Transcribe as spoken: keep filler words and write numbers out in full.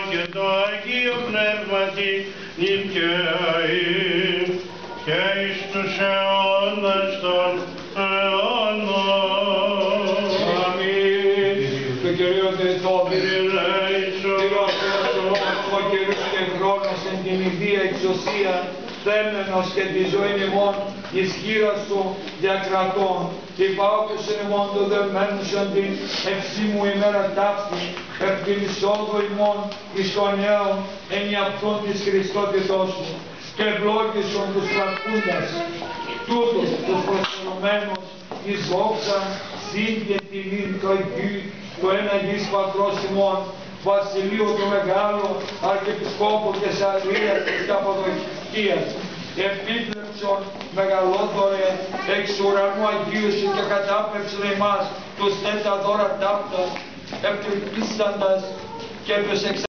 και το Αγίο Πνεύματι νυν και αΐ και εις τους αιώνας των αιώνων. Αμήν. Το Κυρίο Θεό, ο καιρούς και χρόνος εν την ιδία εξουσία, θέμενος και τη ζωή ημών εις χείρα σου διακρατών. Υπάκουσεν ημών το δεμένουσον την ευσύμου ημέρα ταύτη, επ' την εισόδου ημών εις τον νέον εν αυτόν της Χριστότητός σου. Και ευλόγησον τους πρακτούντας, τούτους τους προσφερωμένους εις δόξα, συν και τιμήν το Υιού, το ένα γης Πατρός ημών, Βασιλείο του Μεγάλου, Αρχιεπισκόπου Κεσαρίας της Καπαδοκίας, επίπλεψον μεγαλόδωρε εξ ουρανού Αγίουσου και κατάπευσον εμάς τους τέτα δώρα τάπτα, επτυπίσταντας και τους εξ